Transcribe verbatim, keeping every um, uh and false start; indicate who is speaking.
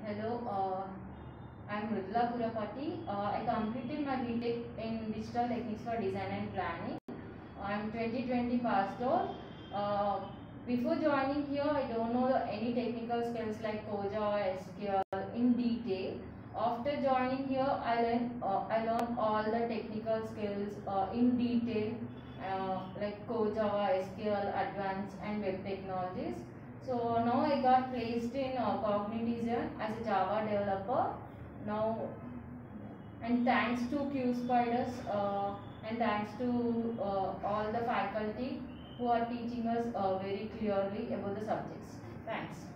Speaker 1: Hello, uh, I'm Mridula Kurapati. Uh, I completed my B Tech in Digital Techniques for Design and Planning. I'm twenty twenty passed out. Uh, before joining here, I don't know any technical skills like Koja or S Q L in detail. After joining here, I learned uh, I learned all the technical skills uh, in detail, uh, like Core Java, S Q L, Advanced, and Web Technologies. So now I got placed in uh, Cognitizen as a Java developer. Now, and thanks to Q Spiders uh, and thanks to uh, all the faculty who are teaching us uh, very clearly about the subjects. Thanks.